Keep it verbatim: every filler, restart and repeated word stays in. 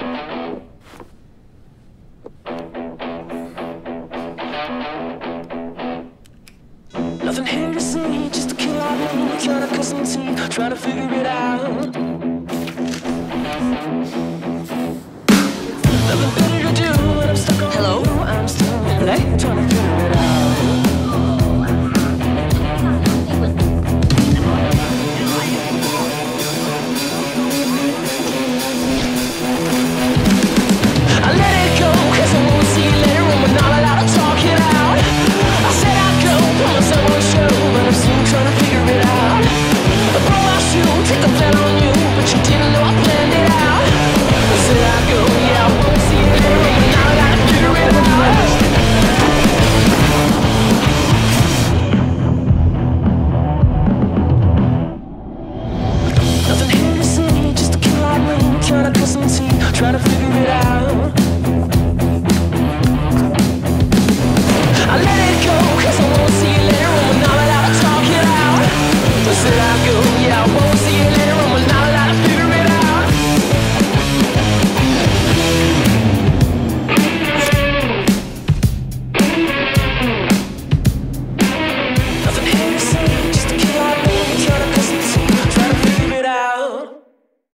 Nothing here to see, just a kill out me, trying to cut some teeth, trying to figure it out. Nothing better to do when I'm stuck on Hello? you. I'm still Hello? trying to